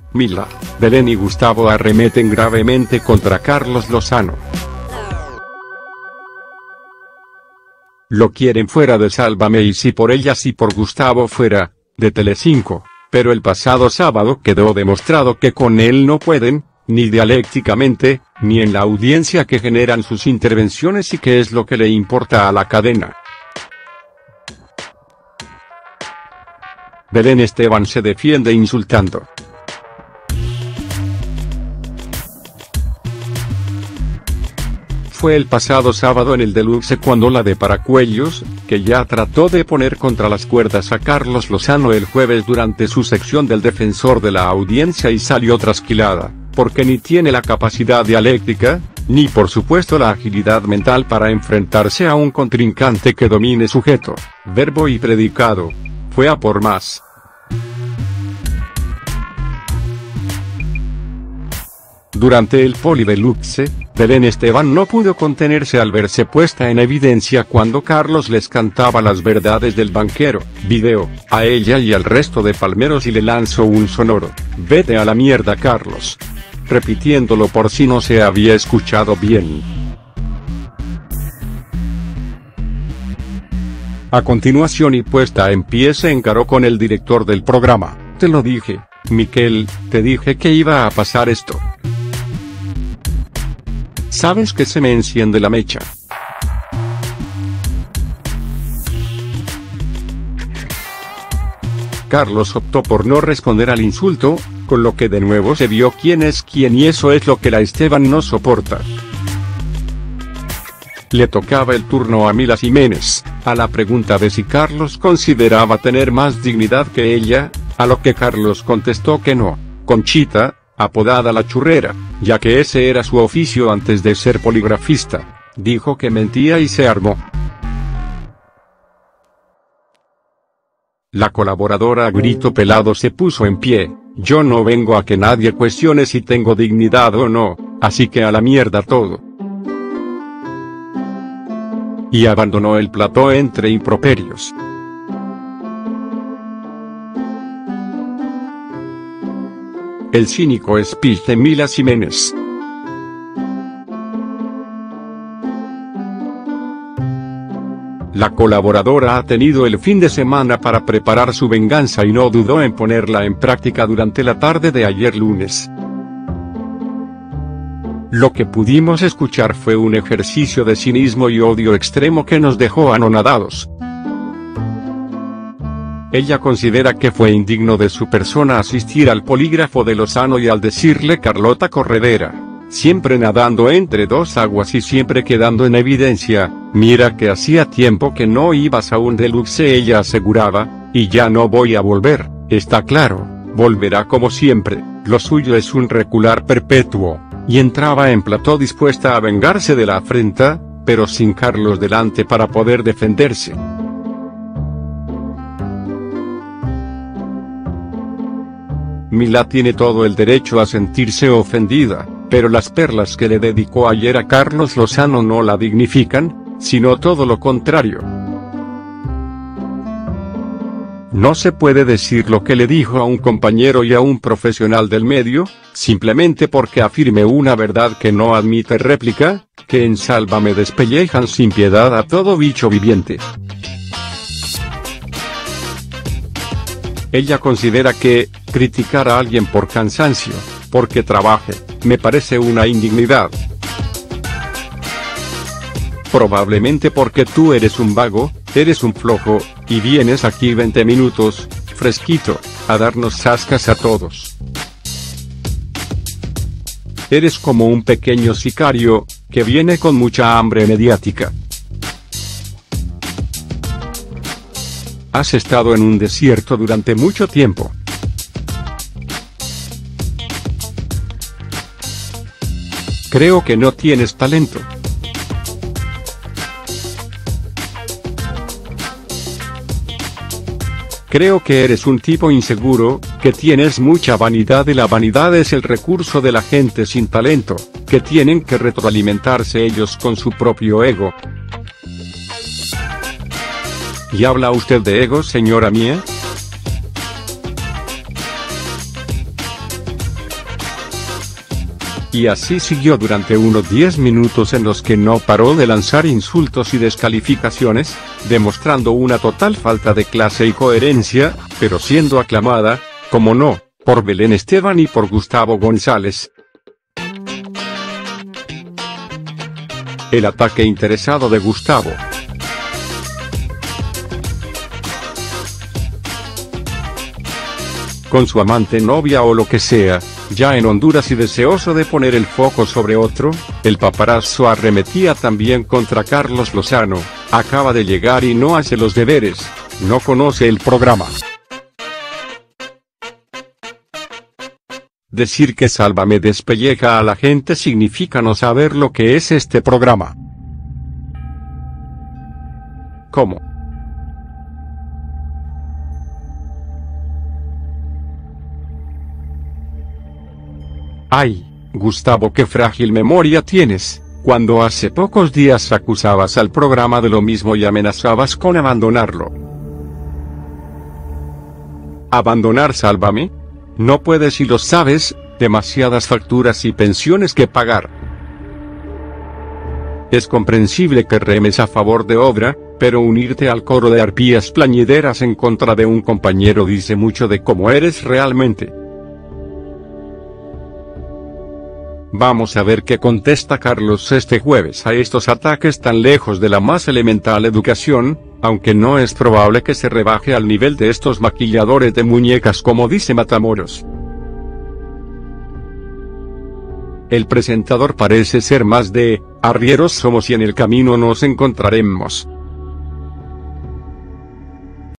Mila, Belén y Gustavo arremeten gravemente contra Carlos Lozano. Lo quieren fuera de Sálvame y si por ella si por Gustavo fuera, de Telecinco, pero el pasado sábado quedó demostrado que con él no pueden, ni dialécticamente, ni en la audiencia que generan sus intervenciones y que es lo que le importa a la cadena. Belén Esteban se defiende insultando. Fue el pasado sábado en el Deluxe cuando la de Paracuellos, que ya trató de poner contra las cuerdas a Carlos Lozano el jueves durante su sección del defensor de la audiencia y salió trasquilada, porque ni tiene la capacidad dialéctica, ni por supuesto la agilidad mental para enfrentarse a un contrincante que domine sujeto, verbo y predicado. Fue a por más. Durante el Poli Deluxe, Belén Esteban no pudo contenerse al verse puesta en evidencia cuando Carlos les cantaba las verdades del banquero, video, a ella y al resto de palmeros y le lanzó un sonoro, "Vete a la mierda Carlos", repitiéndolo por si no se había escuchado bien. A continuación y puesta en pie se encaró con el director del programa. "Te lo dije, Miquel, te dije que iba a pasar esto. ¿Sabes que se me enciende la mecha?". Carlos optó por no responder al insulto, con lo que de nuevo se vio quién es quién y eso es lo que la Esteban no soporta. Le tocaba el turno a Mila Jiménez, a la pregunta de si Carlos consideraba tener más dignidad que ella, a lo que Carlos contestó que no. Conchita, apodada La Churrera, ya que ese era su oficio antes de ser poligrafista, dijo que mentía y se armó. La colaboradora a grito pelado se puso en pie: "Yo no vengo a que nadie cuestione si tengo dignidad o no, así que a la mierda todo". Y abandonó el plató entre improperios. El cínico speech de Mila Jiménez. La colaboradora ha tenido el fin de semana para preparar su venganza y no dudó en ponerla en práctica durante la tarde de ayer lunes. Lo que pudimos escuchar fue un ejercicio de cinismo y odio extremo que nos dejó anonadados. Ella considera que fue indigno de su persona asistir al polígrafo de Lozano y al decirle Carlota Corredera, siempre nadando entre dos aguas y siempre quedando en evidencia, "Mira que hacía tiempo que no ibas a un Deluxe", ella aseguraba, "y ya no voy a volver, está claro, volverá como siempre, lo suyo es un recular perpetuo", y entraba en plató dispuesta a vengarse de la afrenta, pero sin Carlos delante para poder defenderse. Mila tiene todo el derecho a sentirse ofendida, pero las perlas que le dedicó ayer a Carlos Lozano no la dignifican, sino todo lo contrario. No se puede decir lo que le dijo a un compañero y a un profesional del medio, simplemente porque afirme una verdad que no admite réplica, que en Sálvame despellejan sin piedad a todo bicho viviente. Ella considera que, criticar a alguien por cansancio, porque trabaje, me parece una indignidad. Probablemente porque tú eres un vago, eres un flojo, y vienes aquí 20 minutos, fresquito, a darnos zascas a todos. Eres como un pequeño sicario, que viene con mucha hambre mediática. Has estado en un desierto durante mucho tiempo. Creo que no tienes talento. Creo que eres un tipo inseguro, que tienes mucha vanidad y la vanidad es el recurso de la gente sin talento, que tienen que retroalimentarse ellos con su propio ego. ¿Y habla usted de ego, señora mía? Y así siguió durante unos 10 minutos en los que no paró de lanzar insultos y descalificaciones, demostrando una total falta de clase y coherencia, pero siendo aclamada, como no, por Belén Esteban y por Gustavo González. El ataque interesado de Gustavo. Con su amante, novia o lo que sea, ya en Honduras y deseoso de poner el foco sobre otro, el paparazzo arremetía también contra Carlos Lozano. Acaba de llegar y no hace los deberes, no conoce el programa. Decir que Sálvame despelleja a la gente significa no saber lo que es este programa. ¿Cómo? Ay, Gustavo, qué frágil memoria tienes, cuando hace pocos días acusabas al programa de lo mismo y amenazabas con abandonarlo. ¿Abandonar Sálvame? No puedes y lo sabes, demasiadas facturas y pensiones que pagar. Es comprensible que remes a favor de obra, pero unirte al coro de arpías plañideras en contra de un compañero dice mucho de cómo eres realmente. Vamos a ver qué contesta Carlos este jueves a estos ataques tan lejos de la más elemental educación, aunque no es probable que se rebaje al nivel de estos maquilladores de muñecas como dice Matamoros. El presentador parece ser más de, arrieros somos y en el camino nos encontraremos.